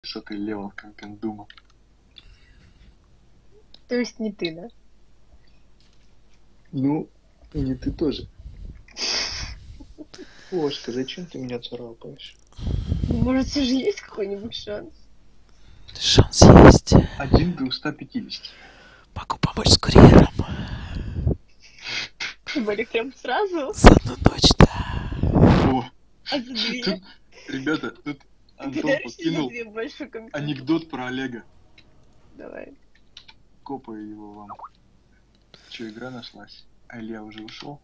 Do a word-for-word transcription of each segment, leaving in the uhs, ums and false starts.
сотый левел компендума. То есть не ты, да? Ну, и не ты тоже. Ошка, зачем ты меня царапаешь? Ну, может, все же есть какой-нибудь шанс? Шанс есть. Один до ста пятидесяти. Могу помочь с курьером. Были прям сразу? За одну ночь, да. О, А за две? тут, ребята, тут Антон Подаришь мне за подкинул две больше компьютер? анекдот про Олега. Давай. Копаю его вам. Че, игра нашлась? А Илья уже ушел?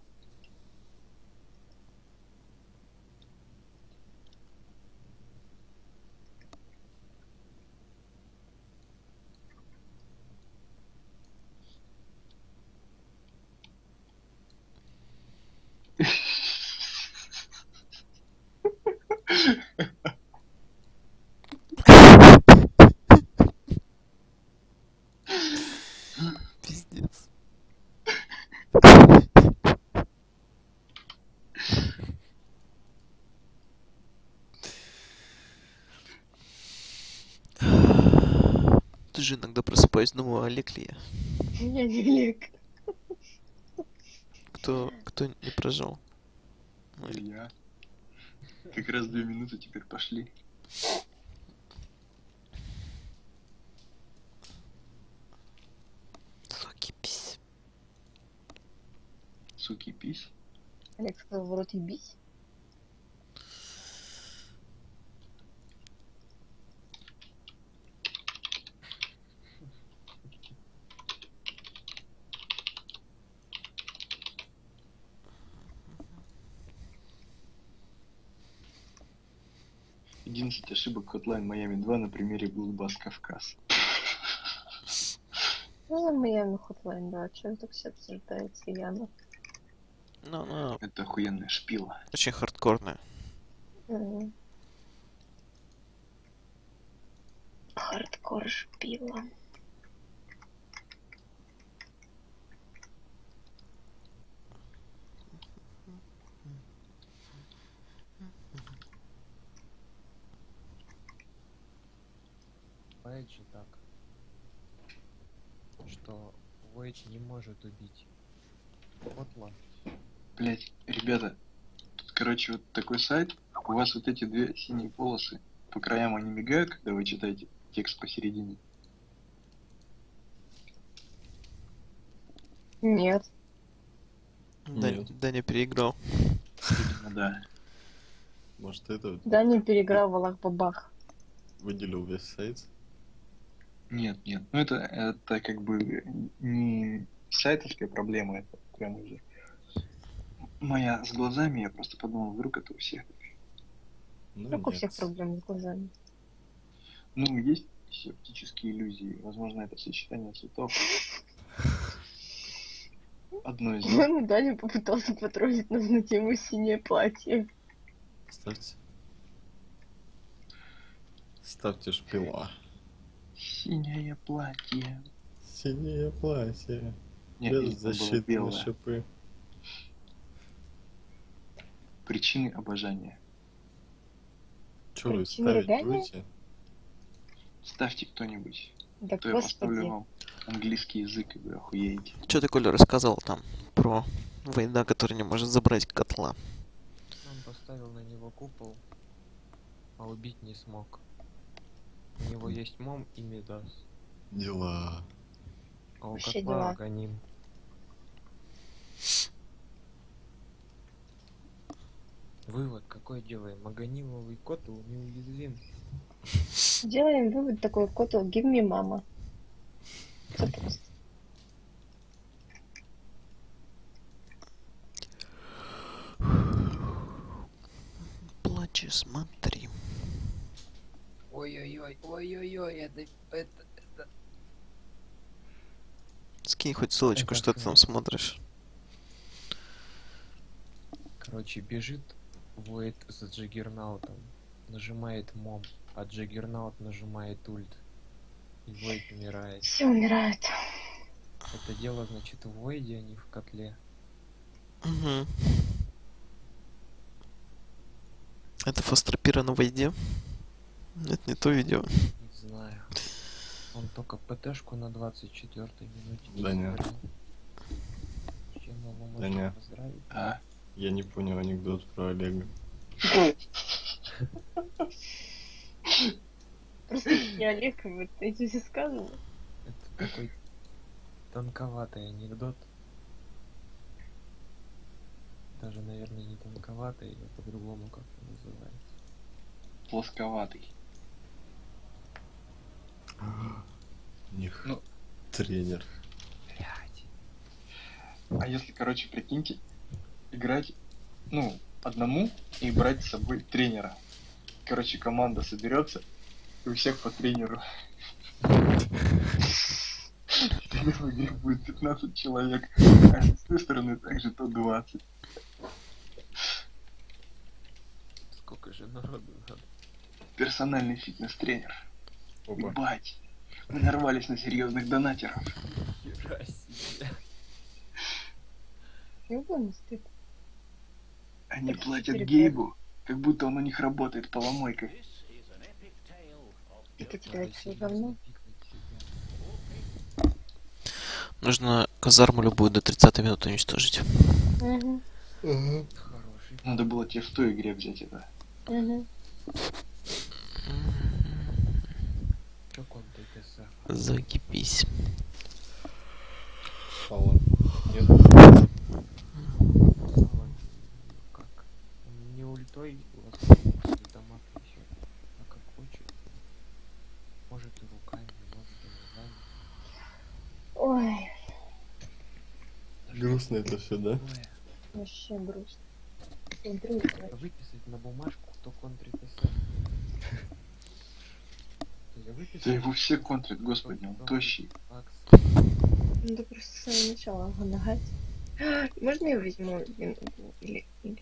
Пиздец. Тоже иногда просыпаюсь, думаю, Олег ли я? Я не Олег. Кто, кто не прожил? Ну, или- Илья. Как раз две минуты теперь пошли. Суки, пись. Суки, пись. Олег сказал в рот ебись. одиннадцать ошибок Hotline Miami два на примере Bloodbath Кавказ. Ну, за Miami Hotline, да. Чем так все обсуждается, Яна? Ну, ну, Это охуенная шпила. очень хардкорная. Мгм. Хардкор шпила. Бывает же так, что Void не может убить Котла. Блять, ребята, тут, короче, вот такой сайт. У вас вот эти две синие полосы по краям они мигают, когда вы читаете текст посередине. Нет. Дань- Нет. Даня переиграл. Видимо, да. Может, это Даня переиграл в Аллах Бабах. выделил весь сайт? Нет, нет. Ну это, это как бы не сайтовская проблема, это прям уже моя с глазами. Я просто подумал, вдруг это у всех. Ну, Как у нет. всех проблем с глазами. Ну, есть оптические иллюзии. Возможно, это сочетание цветов. Одно из них. По-моему, Даня попытался потроллить нас на тему синее платье. Ставьте. Ставьте шпила. Синее платье. Синее платье. Нет, это было Беззащитные белое. шипы. Причины обожания. Чё вы Причины ставить рыгания? будете? Ставьте кто-нибудь. Да То я поставлю господи. вам английский язык, и вы охуеете. Что ты, Коля, рассказал там про Вейда, который не может забрать котла? Он поставил на него купол, а убить не смог. У него есть Мом и Мидас, Дела. а у Вообще Котла дела. Аганим. Вывод какой делаем? Аганимовый Котл неуязвим. Делаем вывод такой, котл, give me мама. Всё просто. Плачешь, смотри. Ой-ой-ой, ой-ой-ой, это, это, это... Скинь хоть ссылочку, Это что ты всё. там смотришь. Короче, бежит Void за Джаггернаутом, нажимает Мом, а Джаггернаут нажимает ульт. И Void умирает. Все умирают. Это дело, значит, в Войде, а не в котле. Угу. Это фастропира на Вейде? Это не то видео. Он только ПТшку на двадцать четвёртой минуте. Да не. забрал. С чем его Да можно не. поздравить? А? Я не понял анекдот про Олега. Просто я Олег, вот эти все сказано. Это такой тонковатый анекдот. Даже, наверное, не тонковатый, а по-другому как-то называется. Плосковатый. У них Ну. тренер. Блять. А если, короче, прикиньте, играть, ну, одному и брать с собой тренера. Короче, команда соберется, и у всех по тренеру. Всего в игре будет пятнадцать человек, а с той стороны также то двадцать. Сколько же народу надо? Персональный фитнес-тренер. Опа. Ебать. Мы нарвались на серьезных донатеров. Хера себе. Ёбаный стыд. Они Так, платят теперь Гейбу, как будто он у них работает поломойкой. Это тебе Надо все серьезно говно. пикнуть себя. Нужно казарму любую до тридцатой минуты уничтожить. Угу. Хороший. Надо было тебе в той игре взять это. Угу. Как он ТТС? Закипись. Сало. Нет? Как? Он не ультой воспользуется дамаг еще. А как хочет. Может и руками, может и ногами. Ой, Грустно это все, да? Такое. вообще грустно. Смотрю, короче. Выписать на бумажку, кто контрит ТТС. Я выписал. Да его все контрят, господи, он тощий. Акс. Надо просто с самого начала нагать. Можно я возьму вин- или, или...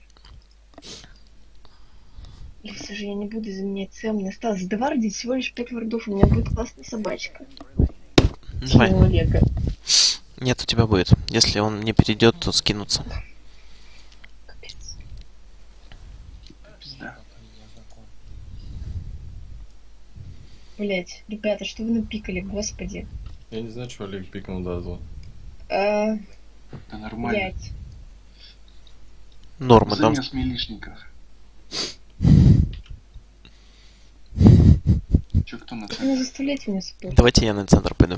Или все же я не буду заменять Сэм. Мне осталось двардить всего лишь пять вардов. У меня будет классная собачка. Давай. Чем у Олега. Нет, у тебя будет. Если он не перейдет, то скинуться. Капец. Пизда. Как меня закон. Блять, ребята, что вы напикали, господи. Я не знаю, что Олег пикнул дазл. А, Да нормально. блять. Норма, там. Замес милишников. Чё, кто на Не центре? заставляйте меня спорить. Давайте я на центр пойду.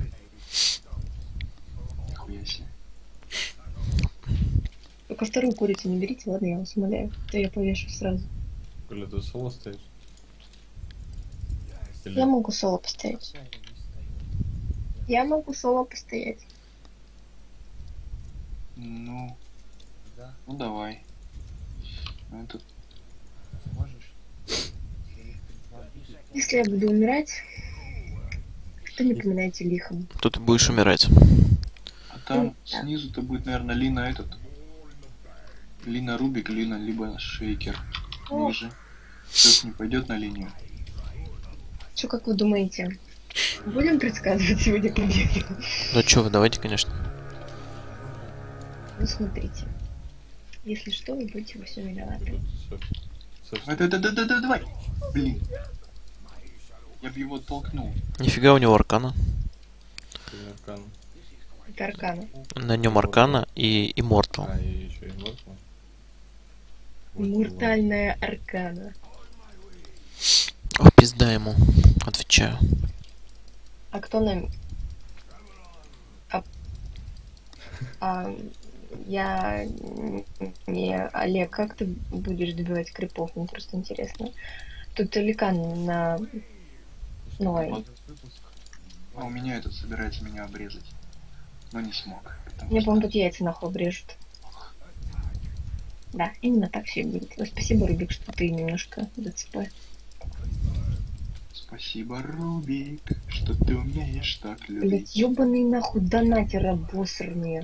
Нихуя себе. Только вторую курицу не берите, ладно, я вас умоляю. То я повешу сразу. Коля, ты соло стоишь? Или... Я могу соло постоять. Я не стою. Я могу соло постоять. Ну, Да, ну давай. Ну, это сможешь? Или ты два будет? Если я буду умирать, то не поминайте лихом. Тут будешь умирать. А там Ну, да. снизу-то будет, наверное, Лина этот. Лина Рубик, Лина либо Шейкер. О. Ниже. Сейчас не пойдет на линию. Что, как вы думаете? Будем предсказывать сегодня победу? Ну чё вы, давайте, конечно. Ну, смотрите. Если что, вы будете во всем виноваты. А, да, да, да, да, да, давай! Блин. Я бы его толкнул. Нифига у него аркана. Аркан. Это аркана. На нем аркана и иммортал. А, и еще и Мортал. Муртальная аркана. О, пизда ему. Отвечаю. А кто нам... А... а, я... Не... Олег, как ты будешь добивать крипов? Мне просто интересно. Тут Ликан на... Новой. Вот. А у меня этот собирается меня обрезать. Но не смог. потому Мне, что- по-моему, тут яйца нахуй обрежут. Да, именно так все и будет. Ой, спасибо, Рубик, что ты немножко ДЦП. Спасибо, Рубик, что ты умеешь так любить. Блять, ёбаный нахуй донатер обосранные.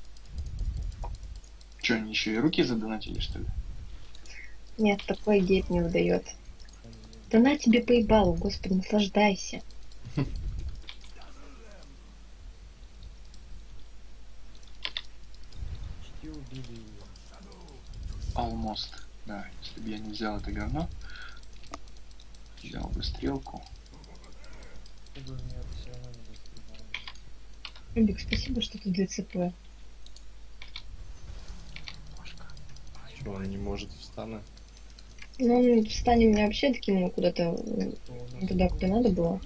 Че, они еще и руки задонатили, что ли? Нет, такой гейт не выдает. Да на тебе поебалу, господи, наслаждайся. Почти убили ее. Almost. Да, если бы я не взял это говно, взял бы стрелку. Ты бы меня Рубик, спасибо, что ты ДЦП. Кошка. Что, он не может встана? Ну, он встанет меня вообще докинул куда-то м, Что у нас туда, куда надо было.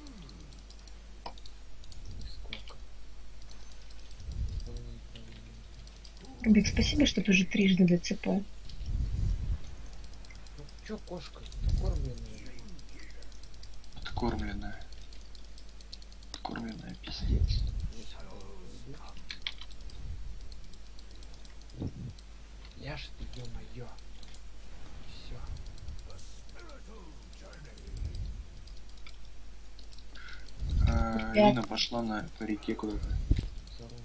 Нисколько. Рубик, спасибо, что ты уже трижды ДЦП. Ну чё, кошка? Кормленная. Откормленная. Откормленная, пиздец. Ляж ты, ё-моё. Всё. А, Я- Лина пошла на по реке куда-то. Зарон.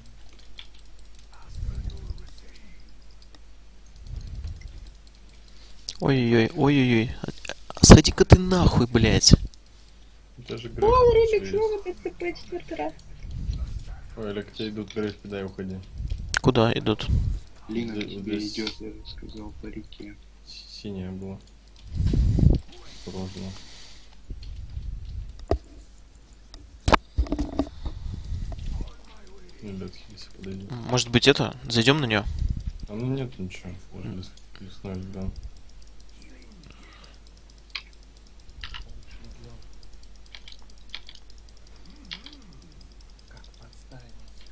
Ой-ой-ой, ой-ой-ой. А сходи-ка ты нахуй, блядь. Даже грейф. О, Рубик, есть. снова ДЦП четвертый раз. Ой, Олег, к тебе идут грейф, дай уходи. Куда идут? Лина к Здесь- тебе здесь- идет, я же сказал, по реке. С- Синяя была. Осторожно. Ну, лед хились, подойди. Может быть это? Зайдем на нее? А ну нет ничего, даже лес, лесной льда. Как подставить?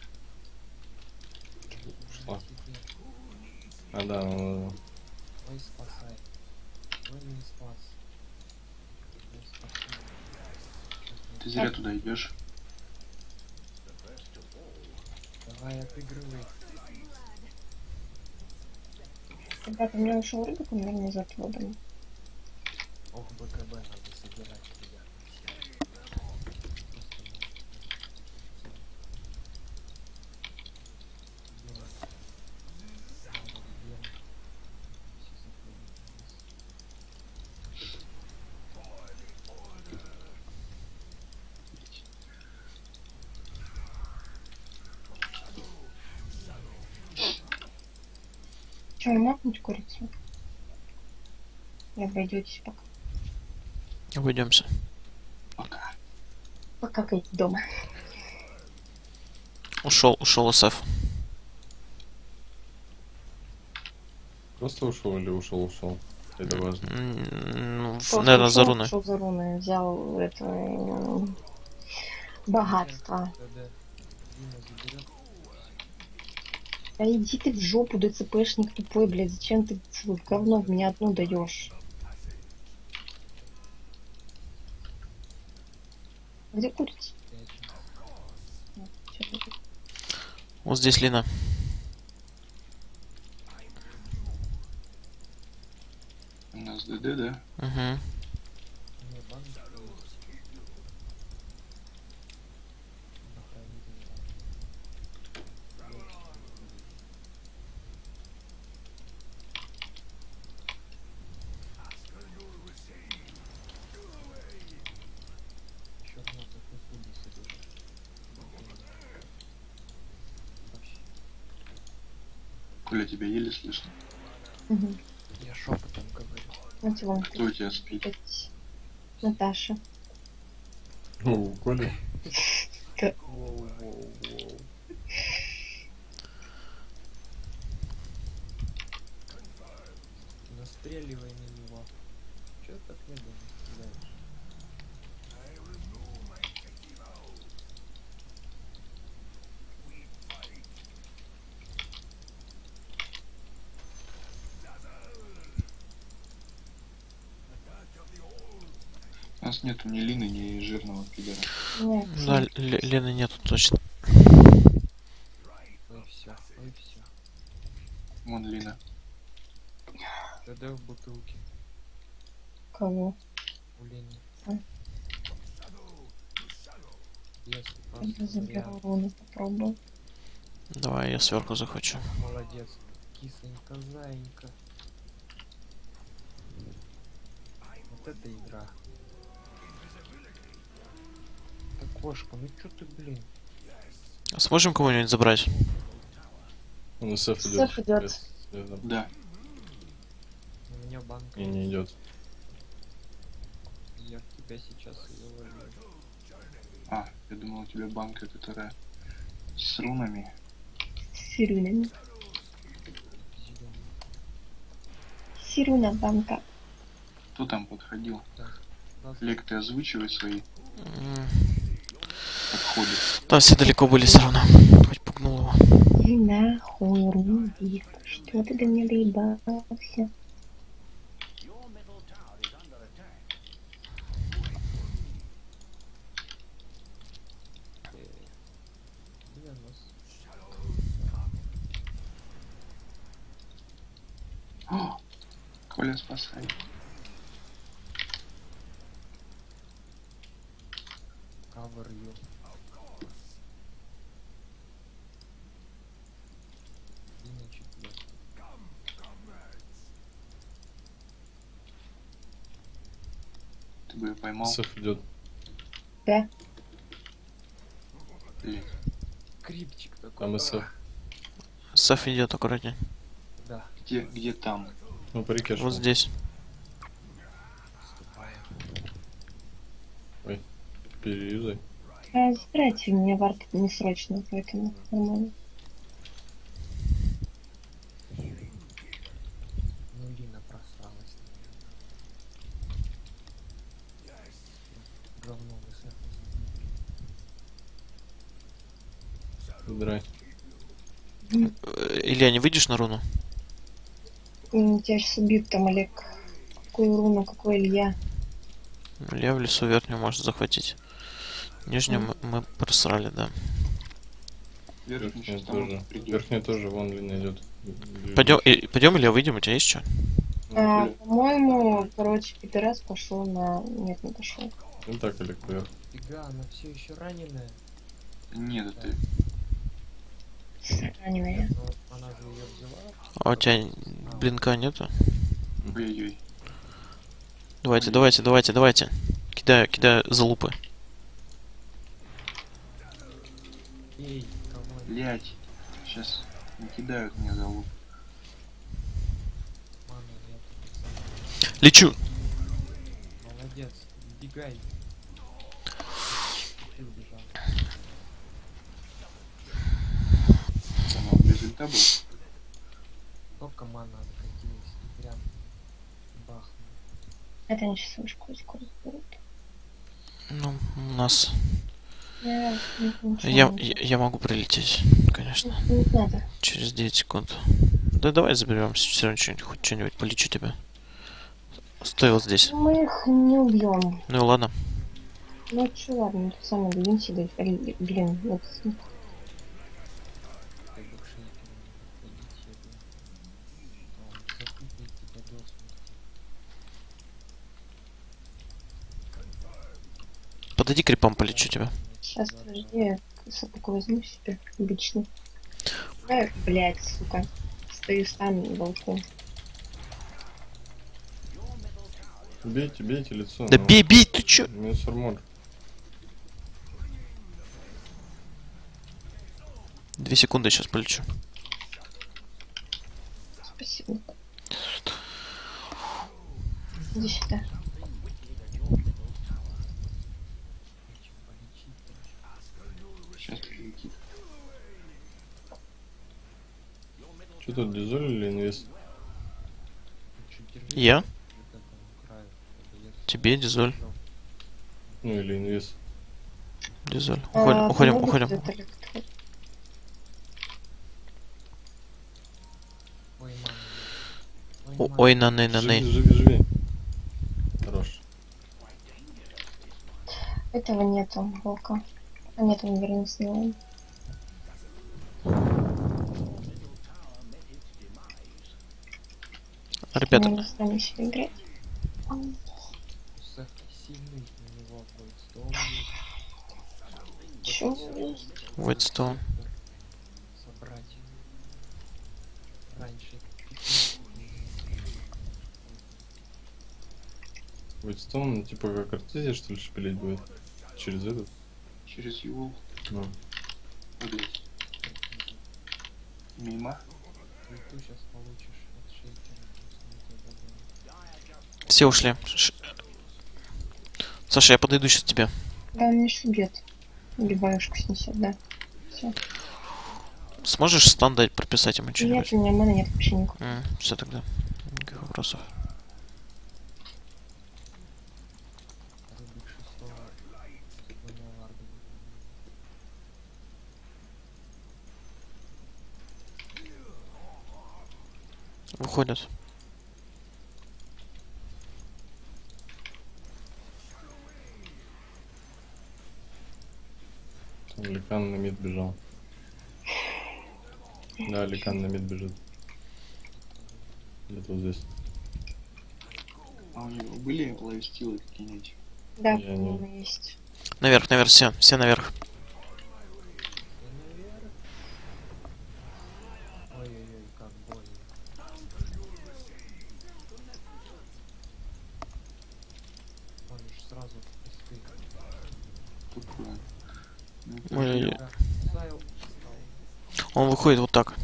Ушла. А, да, ну, да. Ой, спасай. Ой, не спас. Ой, спасай. Ты зря туда идешь. Давай отыгрывай. Ребята, у меня ушел Рубик, он, наверное, из этого дома. Ох, БКБ надо собирать, ребят. Просто Че, макнуть курицу? И обойдетесь пока. Обойдемся. Пока. Пока как дома. Ушел, ушел СФ. Просто ушел или ушел, ушел? Это важно. Ну, Просто наверное, за ушел, руны. ушел за руны, взял это м, богатство. когда Дима заберет, Да иди ты в жопу, ДЦПшник тупой, блядь, зачем ты целое говно в меня одну даешь? Где курица? пятница. Вот, чё ты тут? Вот здесь Лина. У нас ДД, да? Угу. Не, банк есть. Охранитель банка. Чёрт, надо кусули сидишь. Вообще. Коля, тебя еле слышно. Мгм. Я шепотом говорю. Вот его, Кто у тебя спит? блядь, Наташа. О, Коля. Воу, воу, воу. Настреливай на него. Чё так медленно стреляешь? У нас нету ни Лины, ни жирного пидора. Нет, Да, Л- Лены нету точно. Ой, все, ой, все. Вон Лина. ТД в бутылке. кого? У Лени. Ой. Без Я заберу руны, попробую. Давай, я сверху захочу. Молодец. Кисонька, заинька. Вот это игра. Так, кошка, ну чё ты, блин? А сможем кого-нибудь забрать? Он СФ идет. СФ идёт. Без- без- Да. У меня банк. И не идет. Я в тебя сейчас ее валю. А, я думал, у тебя банка, которая С рунами. С сирунами. Зелёный. Сируна банка. Кто там подходил? Так. Нас Лек, ты озвучивай свои М, подходы. Там все далеко были все равно. Хоть пугнул его. И нахуй, Рубик. Что ты до меня доебался? Блин, нас О, Коля, спасай. cover you. И на четвертый. Ты бы ее поймал. Сов идет. Да. Лек. Крипчик такой. Там СФ. Саф идет аккуратнее. Да, Где, где там? Ну, по реке шел. Вот здесь. вступаем. Переюзай. А, забирайте у меня вард не срочно, поэтому нормально. Ну, Лина просралась. Говно высоко. Драй. Э, Илья, не выйдешь на руну? М, Тебя сейчас убьют там, Олег. Какую руну, какой Илья. Илья в лесу верхнюю может захватить. Нижнюю мы, мы просрали, да. Верхний Верхняя сейчас там тоже. придет. Верхняя тоже, вон Лина идет. Пойдем, и- пойдем, Илья, выйдем, у тебя есть что? А, по-моему, короче, пидорас пошел на... Нет, не пошел. Ну так, Олег, поверх. Фига, она все еще раненая. Нет, это Раненая. Но она же ее взяла. А у тебя блинка нету? ой-ой. Давайте, давайте, давайте, давайте. Кидаю, кидаю залупы. Эй, кого? Блять. Сейчас не кидают меня за лук. Маны нет. Лечу! Молодец, бегай. Ты убежал. Она без ульта был. Только мана откатилась. И прям бахнул. Это они сейчас вышку скоро заберут. Ну, у нас... Я, ничего Я, не- я, я могу прилететь, конечно. Не надо. Через девять секунд. Да давай заберем все равно что-нибудь, хоть что-нибудь полечу тебя. Стой вот здесь. Мы их не убьем. Ну и ладно. Ну чё, ладно, тут сами будем сидеть. Али- Блин, вот Ты бы к шейкеру не подходить, я бы... Он закупит тебя до смерти. Подойди к крипам, полечу тебя. сейчас, подожди, я сапог возьму себе обычный. Да, блядь, сука. Стою там на балкон. Бейте, бейте лицо. Да ну. бей, бей, ты чё? Минус армор. Две секунды, сейчас полечу. Спасибо. Иди сюда. Нечем полечить даже. Сейчас прилетит. Что тут, дизоль или инвест? Лучше держи Я? вот этого края, чтобы я Тебе, Дизоль. съел. Ну или инвест. Дизоль. А, Уходим, уходим, помогут уходим. это ли кто? Ой, мама. О- мама. Ой, наны, Живи, наны. живи, живи. Хорош. Этого нету, волка. А нет, он вернулся на лайн. Ребята, Мы не станем себе играть. Сэх сильный, на него будет стол. Чё? Вайтстоун. Собрать. Раньше. Вайтстоун, ну, типа как артезия, что ли, шпилить будет? Через этот? Через его. Ну. Блять. Мимо. Ульту сейчас получишь от шейкера. если не то добавить. Все ушли. Ш- Саша, я подойду сейчас к тебе. Да, он меня убьет. Или баюшку снесет, да. Все. Сможешь стан дать, прописать ему Нет, что-нибудь? у меня маны нет вообще никакой. Все тогда. Никаких вопросов. Рубик шестого. Седьмого ларда. Выходят. Там Ликан на мид бежал. Да, Ликан на мид бежит. Где-то вот здесь. А у него были лайфстилы какие-нибудь? Да, Я не- по-моему, есть. Наверх, наверх, все. Все наверх. Ой-ой-ой, как больно. Он уж сразу пусты. Такое. Ну, это Ой, же- ой, Да, Сайл. Он выходит вот так.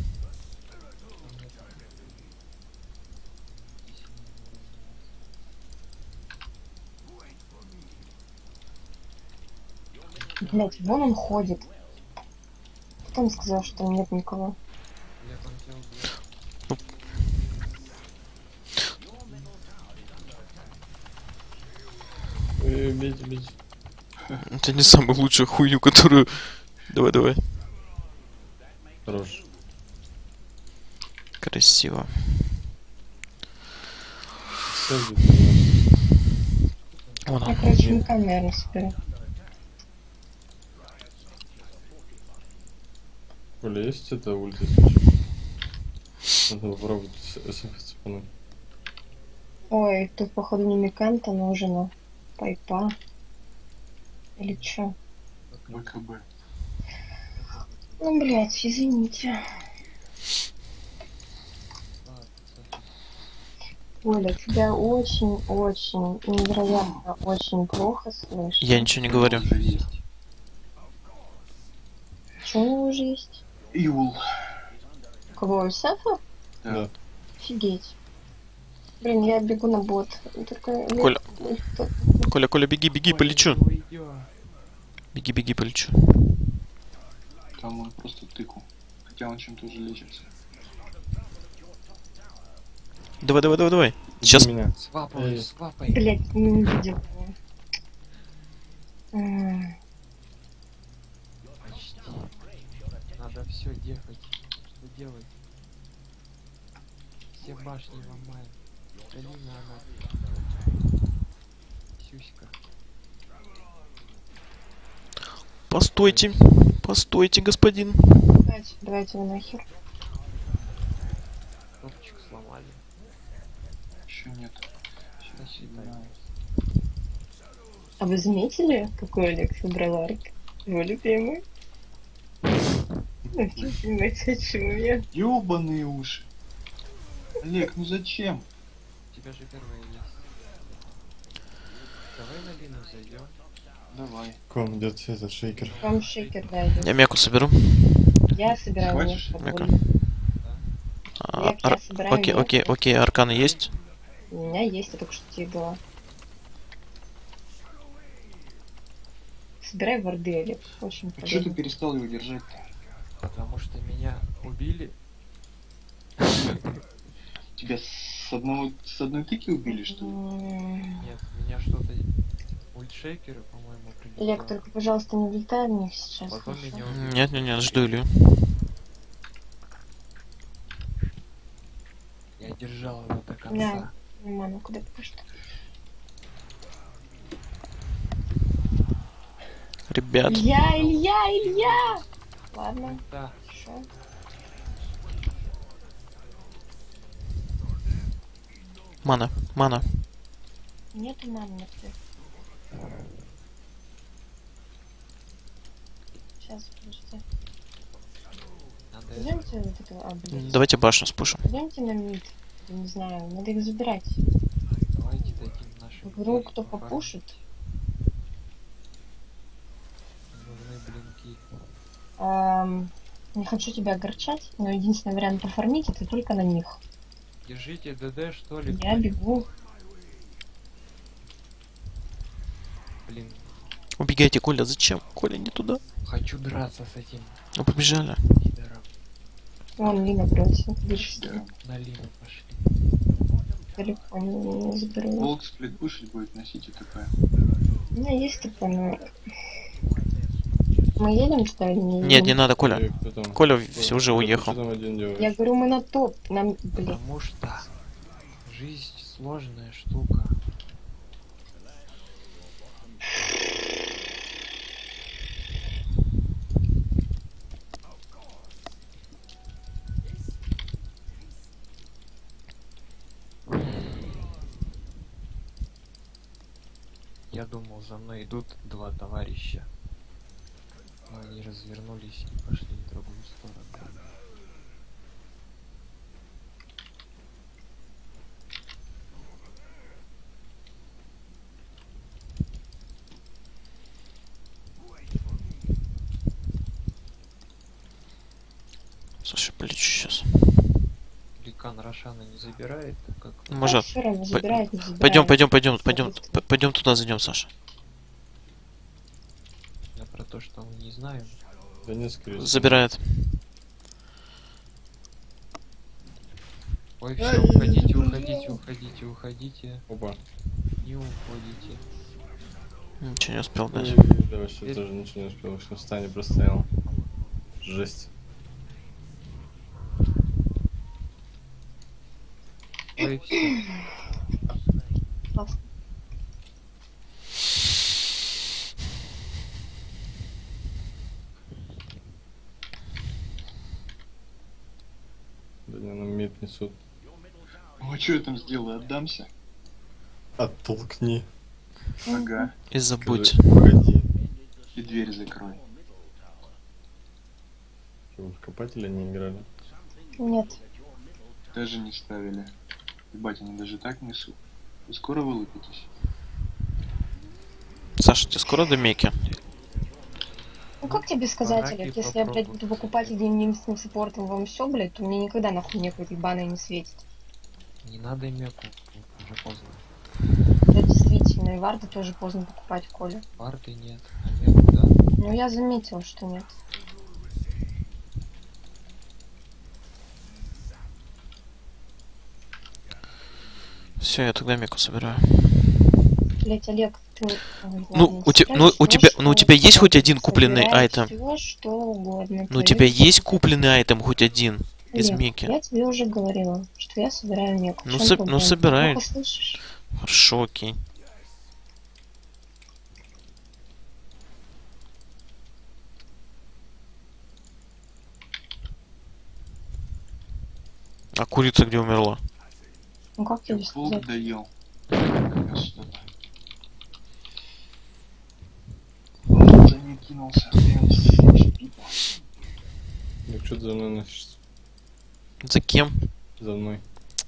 Блять, вон он ходит. Кто мне сказал, что там нет никого? Я там тебя убью. Ой, бейте, бейте. Это не самая лучшая хуйню, которую... Давай, давай. Хорош. Красиво. Все где-то. Вон Я, он. короче, никак, наверное, соберу. Коля, есть это ульти случай? Надо попробовать эс эф цепануть. Ой, тут, походу, не Миканта, но уже на пайпа. Или чё? ВКБ. Ну, блядь, извините. А, Софи. Оля, тебя очень-очень, невероятно очень плохо слышно. Я ничего не говорю. Уже есть. Что у него уже есть? Иул. У кого, у Сефа? Да. Да. Офигеть. Блин, я бегу на бот. Только... я- Коля. Кто- Коля, Коля, беги, беги, Ой, полечу. ой, ой. Беги, беги, полечу. Там он просто тыку. Хотя он чем-то уже лечится. Давай, давай, давай, давай. Иди Сейчас. меня. Свапай, Эй. свапай. Блять, не увидел его. М, Почти. Надо все дефать. Что делать? Все башни ломаем. Калина она. Сюська. Постойте. Постойте, господин. Давайте, давайте его нахер. Топчик сломали. Еще нет. Да, Сейчас считай. знаю. А вы заметили, какой Олег собрал арк? Его любимый. Ну, что понимаете, о чем я? Ёбаные уши. Олег, ну зачем? У тебя же первая есть. Давай на Лину зайдем. Давай. Ком, где этот шейкер? Вам шейкер дойдет. Я меку соберу. Я собираю Хватишь? мех, Мека. подволь. А, Я, я ар- собираю Окей, мех. окей, окей, арканы есть? У меня есть, я только что тебе дала. Собирай варды, Олег. Очень А что ты полезно. перестал его держать-то? Потому что меня убили. Тебя с одного с одной тыки убили, что ли? М, Нет, меня что-то... Ультшейкеры, по-моему, прилетело. Олег, только, пожалуйста, не влетай в них сейчас. Потом хорошо? меня убили. Нет, нет, нет, жду Илью. Я держал его до конца. Да. Мама, куда пока что? Ребят. Илья, Илья, Илья! Ладно, Да. хорошо. Мана, мана. Нету мамы на тебе. Сейчас, подожди. Надо... Пойдемте вот это... А, блин. Давайте башню спушим. Пойдемте на мид. Я не знаю, надо их забирать. Давайте дадим нашим... Вдруг кто пофармить. попушит. Нужны блинки. Эм, не хочу тебя огорчать, но единственный вариант пофармить это только на них. Держите ДД, что ли? Я бегу. Блин, Убегайте, Коля, зачем? Коля, не туда. хочу драться с этим Ну, побежали. пидором. Вон Лина прется. Видишь, Да. На Лину пошли. телефон не заберу. Волк сплит пушить будет, носить ТП. У меня есть ТП, но... Мы едем туда или не Нет, не едем? надо, Коля. И кто там? Коля Кто- все уже кто- уехал. Что там один делает? Я говорю, мы на топ. Нам, блин. Потому что жизнь сложная штука. Я думал, за мной идут два товарища. Но они развернулись и пошли в другую сторону. Слушай, полечу сейчас. Ликан Рошана не забирает, как Может, Всё равно, забирает, не забирает. пойдем, пойдем, пойдем, пойдем, Быстро. пойдем туда зайдем, Саша. я про то, что мы не знаем. Да нет, скорее всего. Забирает. Ой, все, уходите, уходите, уходите, уходите. Опа. Не уходите. Ничего не успел дать. Ой, да вообще Это- тоже ничего не успел, в стане простоял. Жесть. Ой, все. Классно. Да не, нам мид несут. Ну а что я там сделаю? Отдамся? Оттолкни. Ага. И забудь. Скажи, Уходи. И дверь закрой. Что, вы в копателя не играли? Нет. Даже не ставили. Ебать, они даже так несут. Вы скоро вылупитесь? Саша, тебе скоро до Мейки? Ну как тебе сказать, Бараки Олег, если я, блядь, попробуй. буду покупать один единственным саппортом вам все, блядь, то мне никогда нахуй некой ебаной не светит. Не надо меку, уже поздно. Да, действительно, и варды тоже поздно покупать, Коля. Парты нет, а меку да. Ну я заметил, что нет. Все, я тогда Мейку собираю. Блять, Олег, ты... Ой, Ну, ладно, у те- собирай ну, у всё, тебя- что ну, у тебя есть хоть один угодно. купленный Собирай айтем? всё, что угодно. Ну, у Твоё тебя есть дело. купленный айтем хоть один из Олег, Мейки? я тебе уже говорила, что я собираю меку. Ну, В чём со- ну, проблема? собирай. Плохо слышишь? Хорошо, окей. А курица где умерла? Ну как тебе Волк сказать? доел. Принес что-то. Он за ней кинулся. Блин, пипа. Ну что ты за мной носишься? За кем? За мной.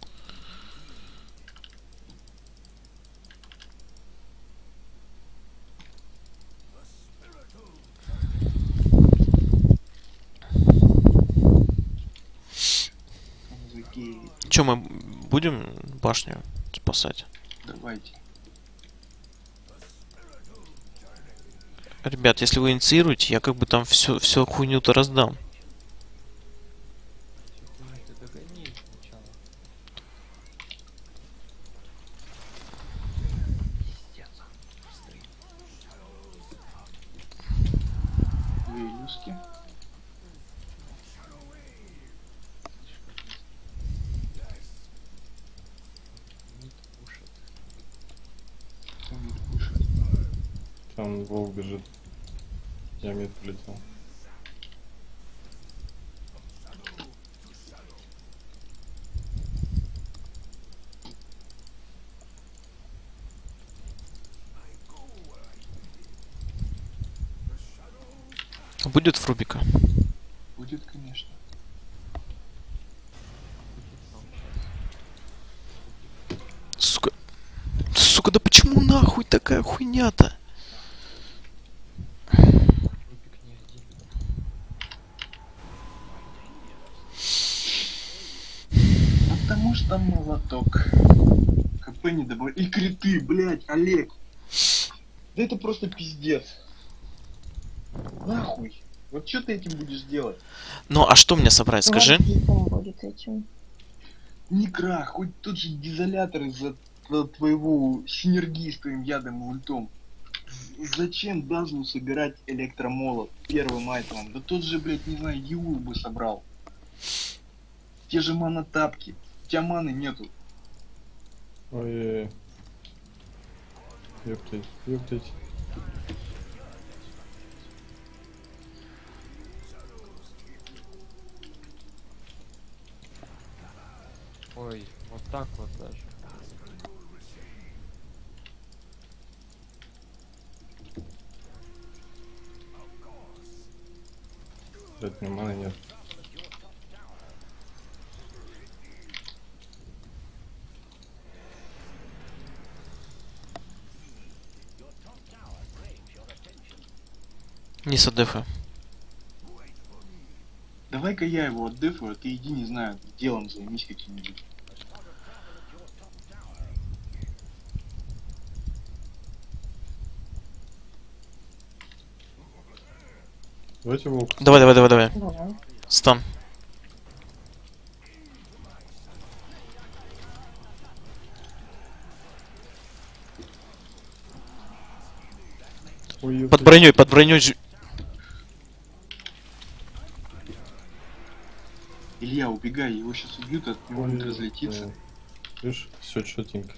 Он за гей. Че, мы будем башню спасать? Давайте. Ребят, если вы инициируете, я как бы там все, все хуйню-то раздам. Хуйню ты догони их сначала. Пиздец. Быстрее. Две люски. Мид пушит. Кто мид пушит? Там волк бежит. Я мид полетел. Будет Фрубика? Будет, конечно. Будет нам сейчас. Сука. Сука, да почему нахуй такая хуйня-то? Рубик не один. Потому что молоток. КП не добавляет. И криты, блять, Олег. Да это просто пиздец. Нахуй. Вот что ты этим будешь делать? Ну, а что мне собрать, скажи? Гвардейком будет этим. Не крах, хоть тот же дизолятор из-за т- твоего синергии с твоим ядом и ультом. З- Зачем Дазлу собирать электромолот первым айтемом? Да тот же, блядь, не знаю, Юл бы собрал. Те же манотапки. У тебя маны нету. Ой-ой-ой. Ёптать, ёптать. Ой, вот так вот даже. Блядь, у меня маны нет. Не садефы. Давай-ка я его отдефаю, а ты иди, не знаю, делом займись каким-нибудь. Давайте волк. Давай, давай, давай, давай. Давай. Стан. Ой, ёптать. Под броней, под броней. ж- Илья, убегай, его сейчас убьют, от него Ой, будет разлетиться. да. Видишь, все четенько.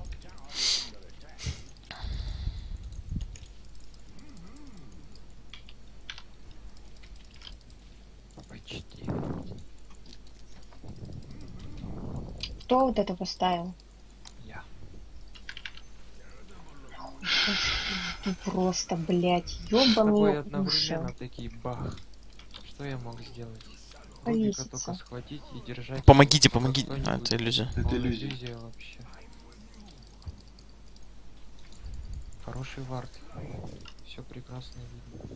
Почти. Кто вот это поставил? Я. Ты просто, блядь, С тобой ёбаный одновременно уши. такие бах. Что я мог сделать? Рубика Повеситься. только схватить и держать. Помогите, как помогите. А, кто-нибудь. это иллюзия. Это Он иллюзия. иллюзия вообще. Хороший вард. Все прекрасно видно.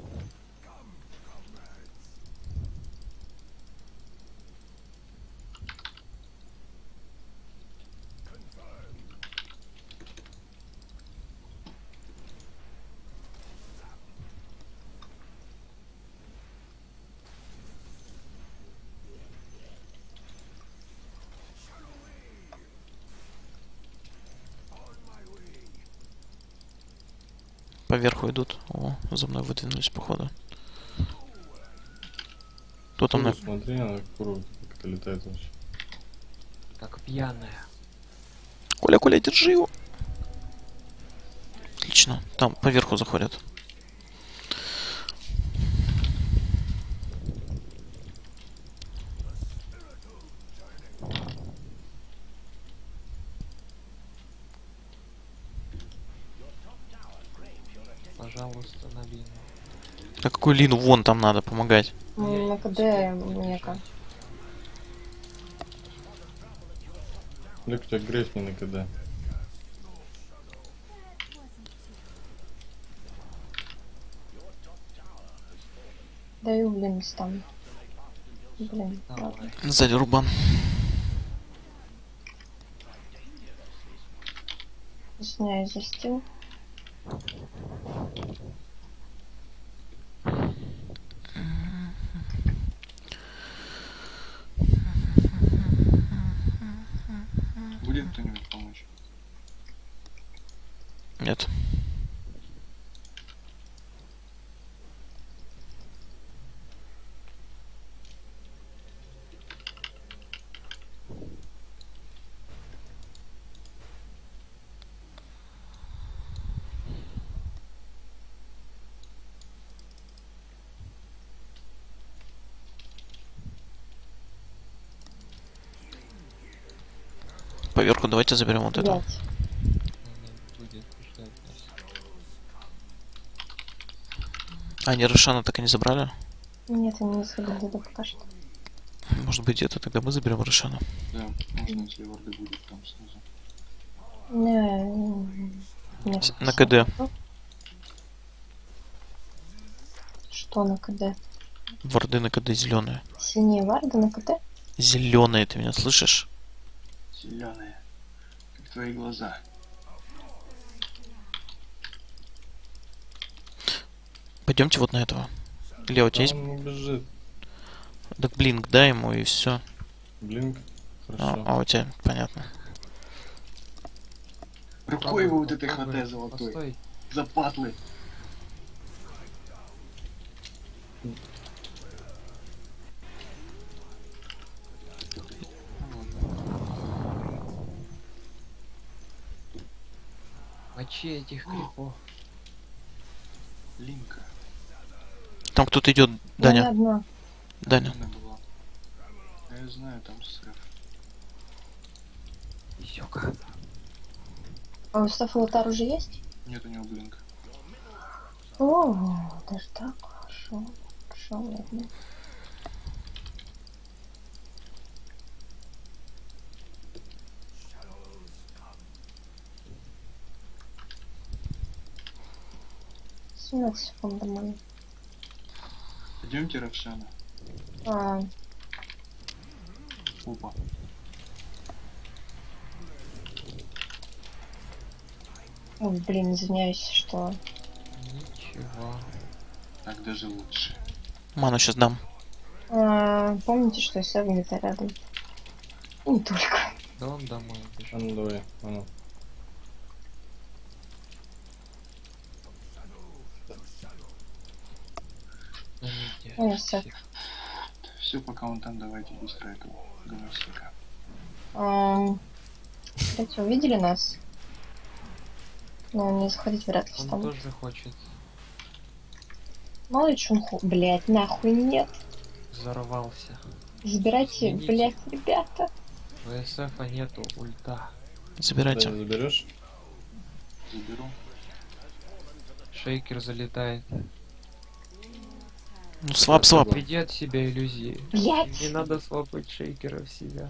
Поверху идут. О, за мной выдвинулись, походу. Кто там Куру, на... смотри, она куру, как это летает вообще. Как пьяная. Коля, Коля, держи его. Отлично. Там поверху заходят. Пожалуйста, на линию. А какую лину? Вон там надо помогать. Ну, на КД мека. Лек, у тебя грейс не на КД. Даю, блин, там. Блин, Давай. ладно. Сзади Рубан. Извиняюсь за стил. Будет кто-нибудь помочь? Нет. Поверху давайте заберем вот это. Блять. Она будет ждать нас. А, они Рошана так и не забрали? Нет, они не сходили туда пока что. Может быть, где-то тогда мы заберем Рошана. Да, можно, если варды будет там снизу. Не, не, С- на КД. Что на КД? Варды на КД зеленые. Синие варды на КД? Зеленые, ты меня слышишь? Зеленые, как твои глаза. Пойдемте вот на этого. Лео, у тебя Да есть? он убежит. Так блинк, дай ему и все. Блинк. А, Хорошо. а у тебя, понятно. Рукой его вот этой попробуй. хватай золотой. Постой. За патлы. Мочи этих крипов. Линка. Там кто-то идет, Я не Даня. одна. Даня. Она была. Я знаю, там срыв. Сёка. А у Стафа Лотар уже есть? Нет у него блинка. О, даже так? Хорошо. Хорошо, ладно. семнадцать секунд домой. Пойдемте, Равшана. А, Опа. ой, блин, извиняюсь, что... Ничего. Так даже лучше. Ману сейчас дам. А, помните, что Сэв где-то рядом? И не только. Да он домой А бежит. ну давай. А ну. Ну, нигде. Ну, Сэв. Все, пока он там, давайте быстро этого гнусника. А, кстати, увидели нас? Но не заходить вряд ли Он там. тоже хочет. Мало ли что он ху... Блять, нахуй нет. Взорвался. Забирайте, Извините. блять, ребята. ВСФа нету, ульта. Забирайте. Даня, заберешь? Заберу. Шейкер залетает. Ну, свап, свап. Веди от себя иллюзии. Блять. Не надо свапать шейкера в себя.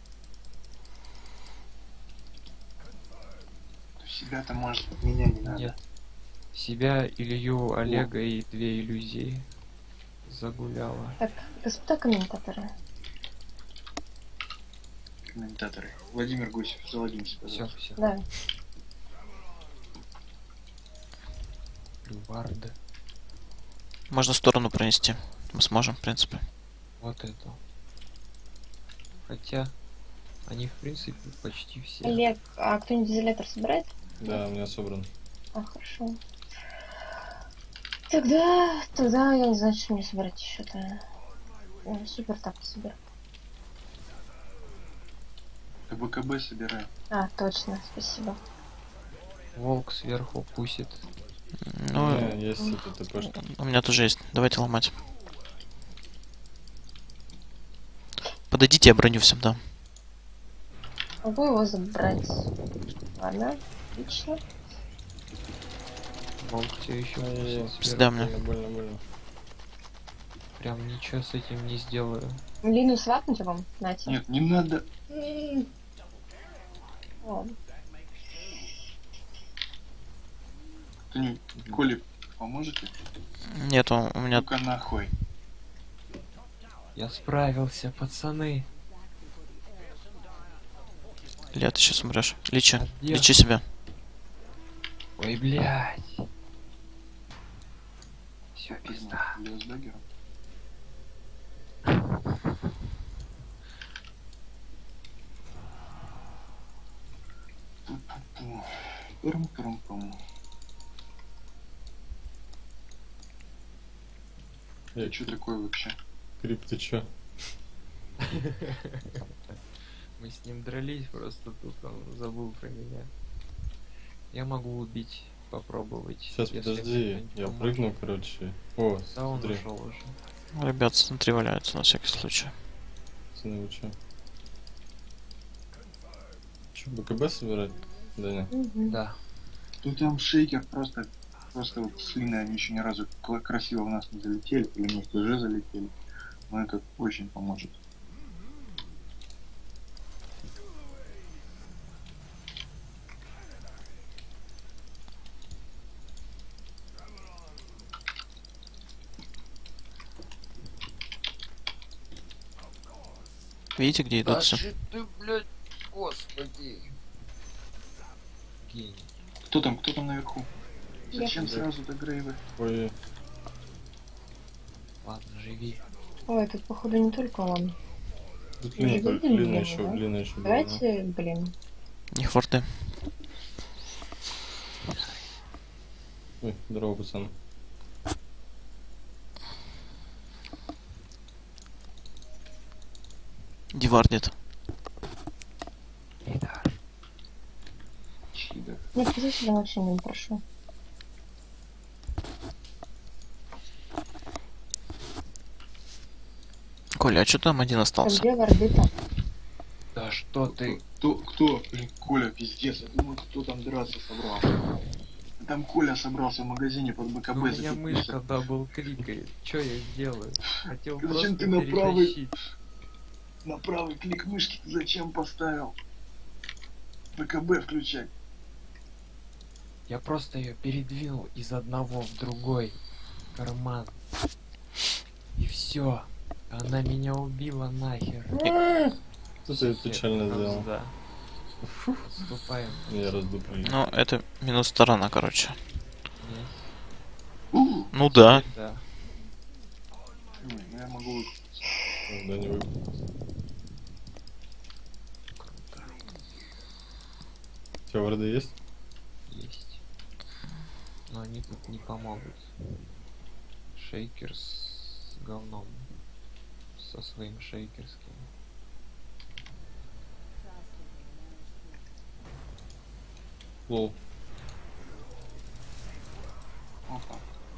Себя-то может от меня не надо. Нет. Себя, Илью, Олега и две иллюзии. Загуляла. Так, господа комментаторы. Комментаторы. Владимир Гусев, залогинься, Все, пожалуйста. все. Да. Лювард. Можно в сторону пронести. Мы сможем, в принципе. Вот это. Хотя, они в принципе почти все. Олег, а кто-нибудь изолятор собирает? Да, у меня собран. А, хорошо. Тогда, тогда я не знаю, что мне собирать еще-то. Ой, супер так соберу. КБКБ собирай. А, точно, спасибо. Волк сверху пусит. Ну, Не, есть это ТПшка. у меня тоже есть. Давайте ломать. Подойдите, я броню всем дам. Могу его забрать. Ладно, отлично. Волк все еще Ай-яй-яй. пусит Пизда сверху. мне. Больно, больно, больно. Прям ничего с этим не сделаю. Лину свапнуть вам? Нате. Нет, не надо. Ладно. Кто-нибудь, Коли, поможете? Нету, у меня... Ну-ка нахуй. Я справился, пацаны. Ля, ты сейчас умрешь. Лечи. А где? Лечи себя. Ой, блядь. Все, пизда. Лео с даггером. Пу-пу-пу. Пум-пум-пум. Эй, Ты чё такое вообще? Крип, ты чё? Мы с ним дрались, просто тут он забыл про меня. Я могу убить, попробовать. Сейчас, если подожди, кто-нибудь я поможет. прыгну, короче. О, Да, он смотри, ушел уже. Ребят, смотри, валяются на всякий случай. пацаны, вы чё? Чё, БКБ собирать? Даня? Мгм. Да. Ну там шейкер просто, просто вот с Линой они еще ни разу кла- красиво в нас не залетели, или может уже залетели. Но это очень поможет. Видите, где идут все? ты, блядь, господи. Гений. Кто там, кто там наверху? Я. Зачем сразу до Грейва? Ой, Ладно, живи. Ой, тут походу не только он. Тут Мы же Лина, только видели Лина его, еще, да? Лина еще была. Давайте, блин. Не форты. Ой, здорово, пацан. Дивардит. Идар. Чида. Нет, иди сюда вообще не прошу. Коля, а что там один А остался? где варды-то? Да что ты? Кто, кто? Блин, Коля, пиздец. Я думаю, кто там драться собрался. Там Коля собрался в магазине под БКБ. У меня закупиться. мышка дабл кликает. Чё я сделаю? Хотел Зачем просто ты на правый- перетащить. На правый клик мышки ты зачем поставил? БКБ включай. Я просто ее передвинул из одного в другой карман. И все. Она меня убила нахер. Что ты печально сделал? Да. Отступаем. Я раздуплю. Ну, это минус сторона, короче. Нет. У, Ну да. Да. не, ну я могу выкупить. Да не выйду. Круто. У тебя варды есть? Есть. Но они тут не помогут. Шейкер с говном. Со своим шейкерским. Лол. Опа.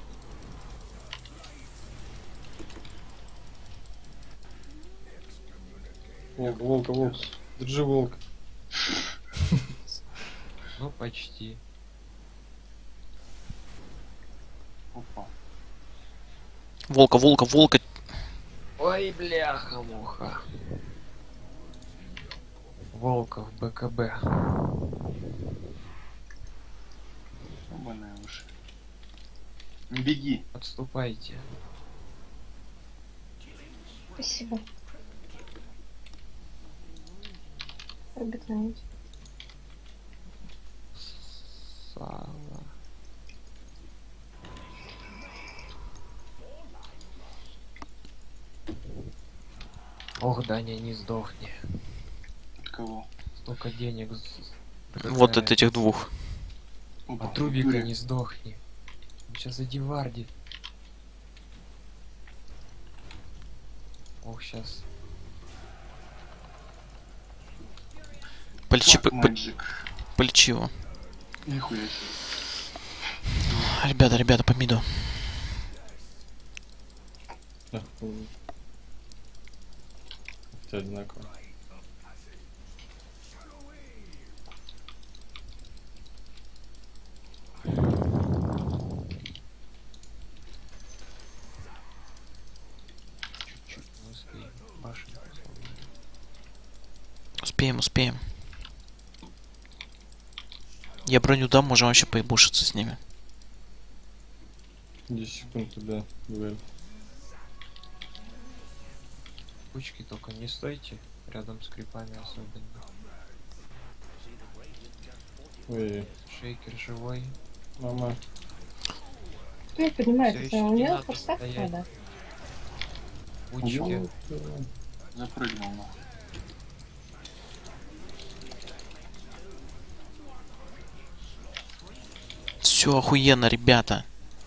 Волк, волка, волк. Держи волк. Ну, почти. Опа. Волка, волка, волка. Ой, бляха-муха. Волков БКБ. Ебаные уши. Не беги. Отступайте. Спасибо. Пробегнуть. Сало. Ох, Даня, не сдохни. От кого? Столько денег. с- Вот от забирает. этих двух. Опа. От Рубика Юрий. не сдохни. Он сейчас задевардит. Ох, сейчас. Полечи, Fuck п- п- magic. полечи его. Нихуя себе. Ребята, ребята, по миду. Да, у тебя одинаково. Чуть-чуть не успеем. Башенку сломали. Успеем, успеем. Я броню дам, можем вообще поебушиться с ними. десять секунд туда, дуэль. Кучки только не стойте. Рядом с крипами особенно. Ой, Шейкер живой. мама. Ну, понимаю, Всё это ещё у не него надо форстав стоять. надо. Кучки. Запрыгнул нахуй. Все охуенно, ребята.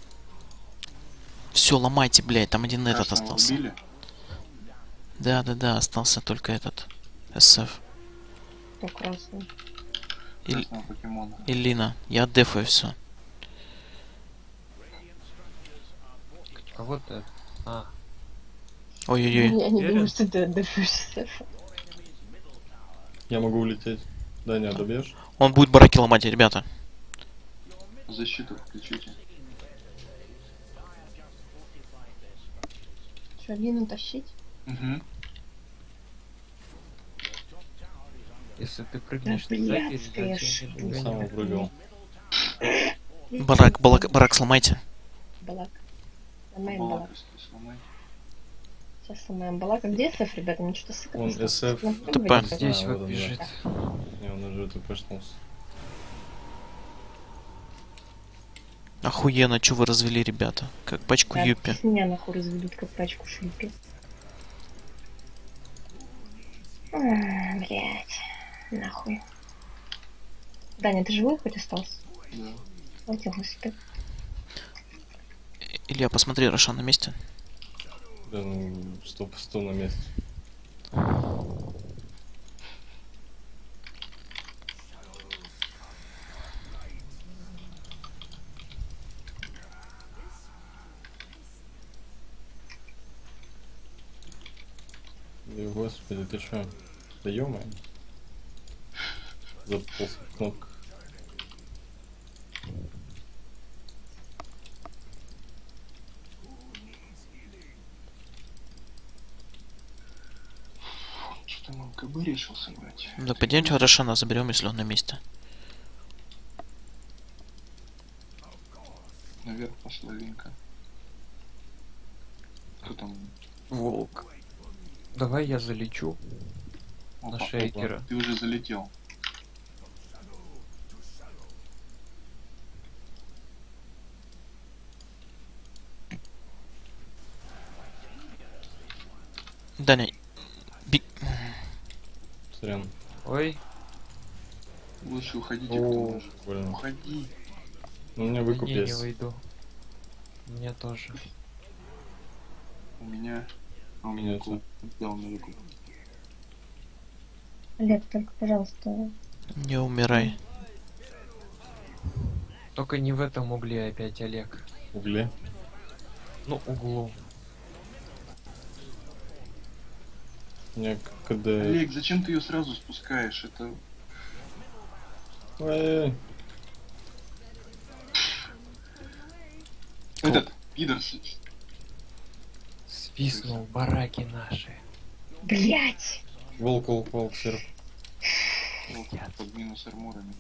Все, ломайте, блядь, там один этот Красного остался. убили? Да, да, да, остался только этот. СФ. Кто красный? И, Красного покемона. и Лина. Я дефаю все. Кого-то. А, Ой-ой-ой. Я не Уверен? думаю, что ты отдышишься. Я могу улететь. Даня, добьешь? Он будет бараки ломать, ребята. Защиту включите. Что, Лину тащить? Угу. если ты прыгнешь Да, туда, блядь, перед скажешь. этим Он не сам догонят. упрыгал. Барак, барак, барак сломайте. Балак. Сломаем балак. Балак, если сломай. Сейчас сломаем балак. А где СФ, ребята? Ну что-то сыпать. Он СФ. ТП. Здесь А, вот вот он, да. бежит. Не, он уже это проснулся. Охуенно, что вы развели, ребята? Как пачку Да, юпи. пусть меня нахуй разведут, как пачку шлюпи. М, Блять, нахуй. Даня, ты живой хоть остался? Да. Вот я господи. Илья, посмотри, Рошан на месте. Да, ну, сто по сто на месте. Да, господи, ты чё? Да ё-моё. Запутался в кнопках. Что-то МКБ решил сыграть. Да пойдемте Рошана заберем, если он на месте. Наверх пошла Линка. Кто там? Волк. Давай я залечу Опа, на опа, шейкера. Ты уже залетел. Даня, би... Сорян. Ой, Лучше уходите, О, кто может. Больно. Уходи. Ну, у меня выкуп не, не есть. выйду. У меня тоже. У меня... А у меня Нет. клуб. Да, у меня выкуп. Олег, только, пожалуйста, не умирай. Только не в этом угле опять, Олег. Угле. Ну, углу. У меня к- когда... Олег, зачем ты ее сразу спускаешь? Это... Ой, Этот, пидор. с- Свистнул бараки наши. блять! волк, волк, волк, серф. Вот, под минус арморами.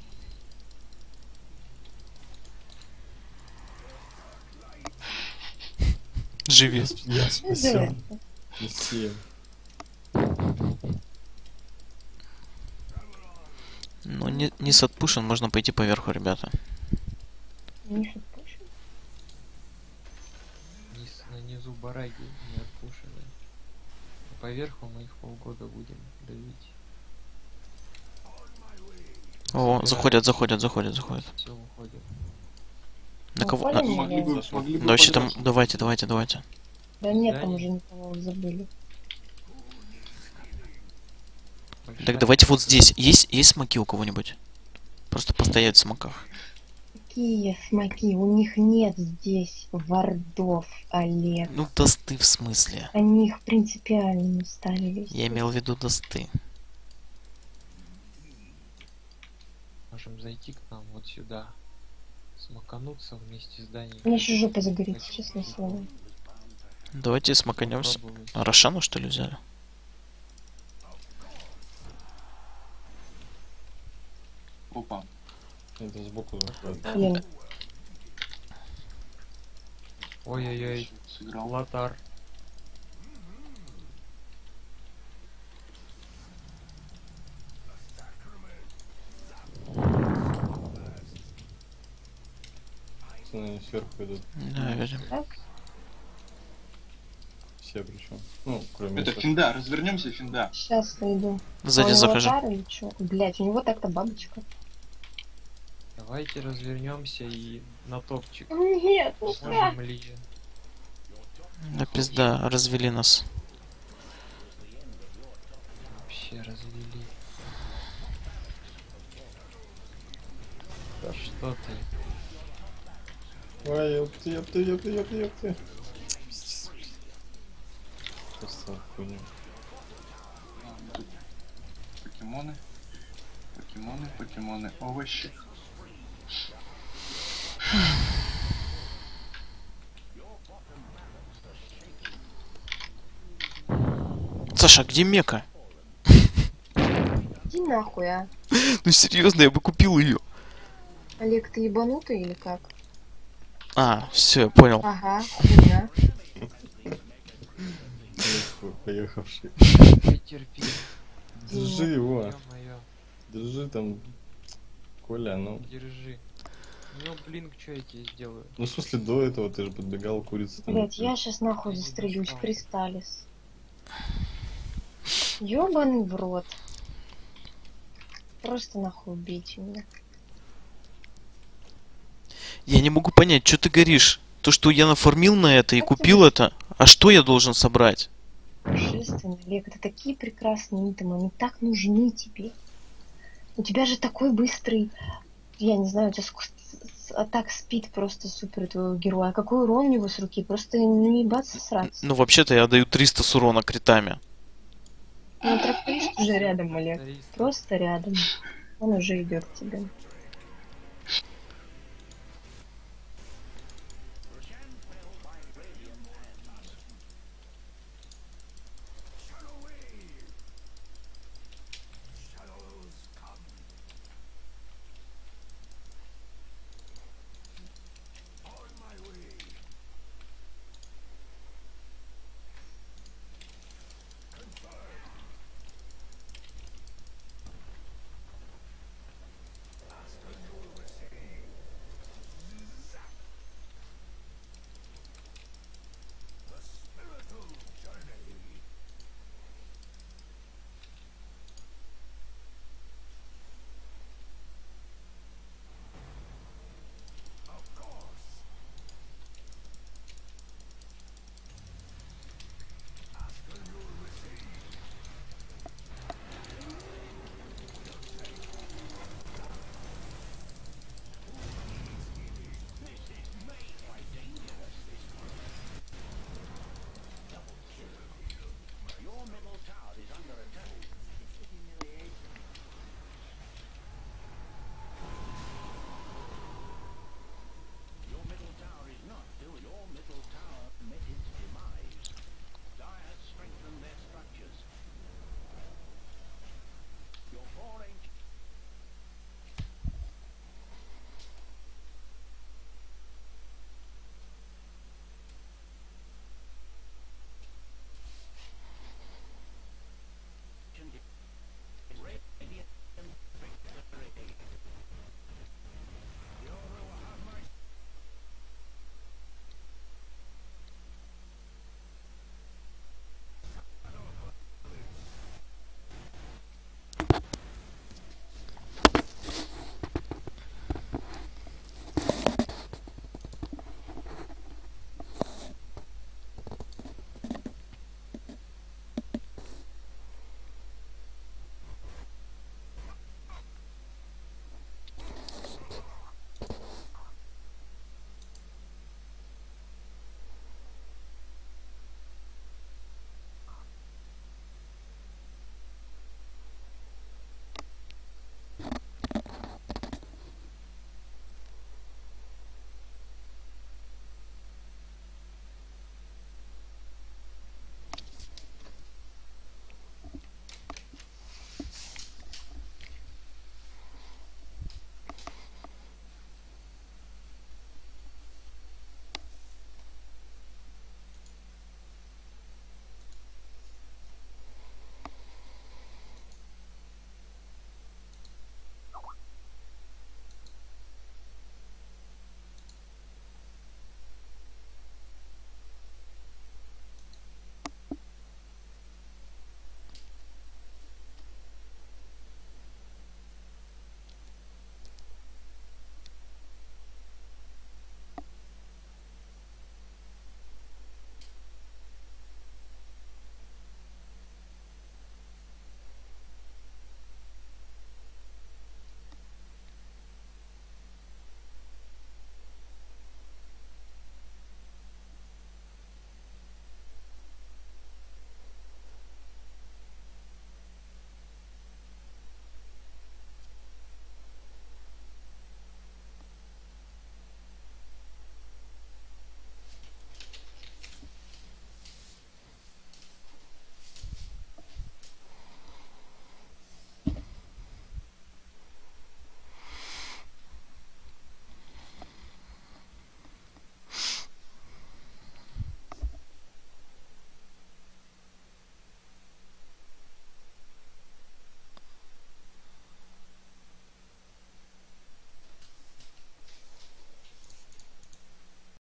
Живи. Я Что спасен. делать? Мессия. Ну, не, не с отпушен, можно пойти поверху, ребята. Не отпущу. Низ, на низу бараги не отпушены. А поверху мы их полгода будем давить. О, заходят, заходят, заходят, заходят. Все, уходим. На Ну, кого? понял. На- Ну, Могли бы, зашел. могли бы Да вообще там, подраться. давайте, давайте, давайте. Да нет, там Даня? уже никого забыли. Большая- Так давайте вот здесь. Есть, есть смоки у кого-нибудь? Просто постоять в смоках. Какие смоки? У них нет здесь вардов, Олег. Ну, досты в смысле. Они их принципиально не ставили. Я имел в виду досты. Можем зайти к нам вот сюда. Смокануться вместе с Даней. Мне еще жопа загорится, честное слово. Давайте смоканемся. Попробовать. А Рошану что ли взяли? Опа. Это сбоку заходит. Блин, Ой-ой-ой, Сыграл. Лотар. Пацаны сверху идут. Да, видим. так? Все причем. Ну, кроме Это Саши. финда, развернемся, финда. Сейчас найду. Сзади захожу. Или что? Блять, у него так-то бабочка. Давайте развернемся и на топчик. Нет, ну как? Можем ли? Да пизда, развели нас. Вообще развели. Да что ты? Ой, ёпты, ёпты, ёпты, ёпты, ёпты. Пиздец, блин. Просто хуйня. А, тут покемоны. Покемоны, покемоны, овощи. Саша, где мека? Иди нахуй, а. Ну серьезно, я бы купил ее. Олег, ты ебанутый или как? А, все, я понял. Ага, хуйня. Эх, поехавший. Потерпи. Держи его. Ё-моё, Держи там. Коля, ну. держи. Ну, блин, что я тебе сделаю? Ну, в смысле, до этого ты же подбегал, курица там. Блять, я сейчас нахуй Я не застрелюсь, достал. Кристаллис. Ёбаный в рот. Просто нахуй убейте меня. Я не могу понять, что ты горишь? То, что я нафармил на это и Как купил тебе? это, а что я должен собрать? Божественно, Олег, это такие прекрасные итемы, они так нужны тебе. У тебя же такой быстрый, я не знаю, у тебя ск- с- атак спид просто супер у твоего героя. А какой урон у него с руки? Просто не ебаться сраться. Ну, вообще-то я даю триста с урона критами. Ну, тракторист уже рядом, Олег. Триста. Просто рядом. Он уже идет к тебе.